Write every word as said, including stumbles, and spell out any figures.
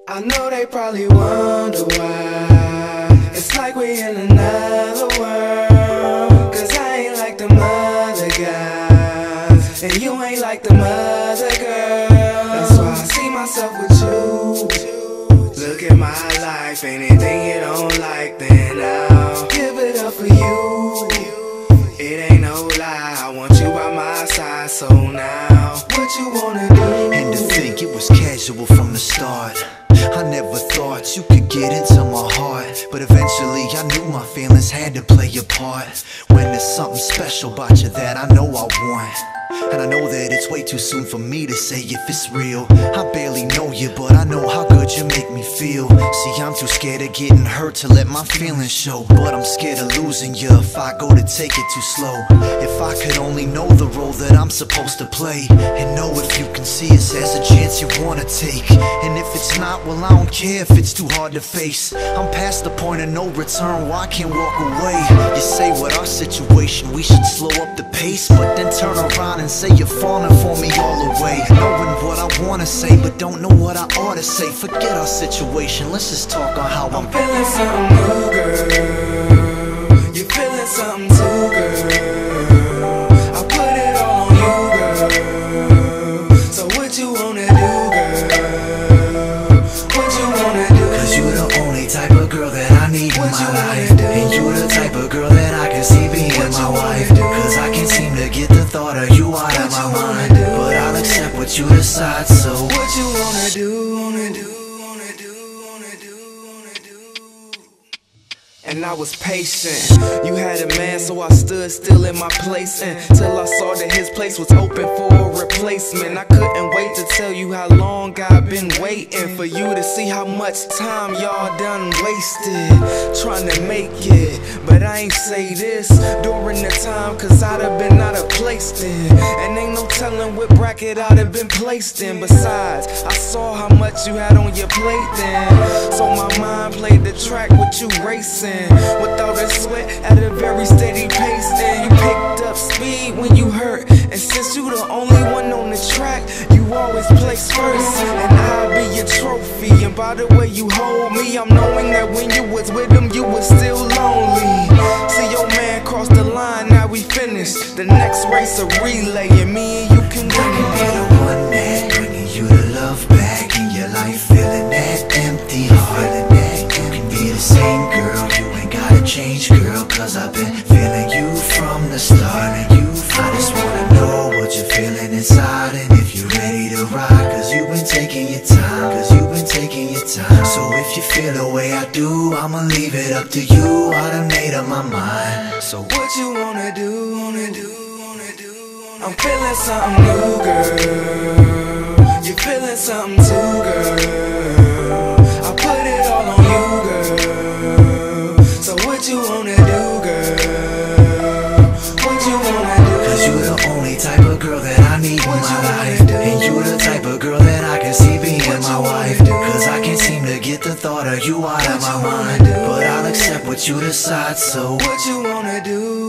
I know they probably wonder why. It's like we in another world, cause I ain't like them other guys, and you ain't like them other girls. That's why I see myself with you. Look at my life, anything you don't like, then I'll give it up for you. It ain't no lie, I want you by my side. So now, what you wanna do? And to think it was casual from the start. I never thought you could get into my heart, but eventually I knew my feelings had to play a part. When there's something special about you that I know I want, and I know that it's way too soon for me to say if it's real. I barely know you, but I know how good you make me feel. See, I'm too scared of getting hurt to let my feelings show, but I'm scared of losing you if I go to take it too slow. If I could only know the role that I'm supposed to play, and know if you can see us as a chance you wanna take. And if it's not, well, I don't care if it's too hard to face. I'm past the point of no return where I can't walk away. You say with our situation we should slow up the pace, but then turn around and say you're falling for me all the way. Knowing what I wanna say, but don't know what I ought to say. Forget our situation, let's just talk on how I'm, I'm feeling something new, girl. You feeling something too, girl. I put it all on you, girl. So what you wanna do, girl? What you wanna do? Cause you the only type of girl that I need in my life, and you the type of girl that I can see being my wife. Cause I can't seem to get the thought of you out of my mind, but I'll accept what you decide. So what you wanna do, wanna do, wanna do, wanna do, wanna do. And I was patient. You had a man, so I stood still in my place until I saw that his place was open for a replacement. I couldn't wait to tell you how long I've been waiting for you to see how much time y'all done wasted trying to make it. But I ain't say this during the time, cause I'd have been out of place then, and ain't no telling what bracket I'd have been placed in. Besides, I saw how much you had on your plate then, so my mind played the track with you racing without a sweat at a very steady pace. Then you picked up speed when you hurt, and since you the only one on the track, you always place first, and I'll be your trophy. And by the way you hold me, I'm knowing that when you was with him, you was still lonely. See your man cross the line, now we finished. The next race a relay, and me and you can win. I can be the one that bringing you the love back in your life, feeling that empty, feeling that you can be the same girl. You ain't gotta change, girl, cause I've been feeling you from the start. And you, I just wanna know what you're feeling inside, and if you're ready to ride, cause you've been taking your time, cause you've been taking your time. So if you feel the way I do, I'ma leave it up to you. I done made up my mind. So what you wanna do, wanna do, wanna do, wanna I'm feeling something new, girl. You feeling something too, girl. I put it all on you, girl. So what you wanna do, girl? What you wanna do? Cause you the only type of girl that I need in my life, and you the type of girl that I can see being my wife. Cause I can't seem to get the thought of you out of my mind, but I'll accept what you decide. So what you wanna do?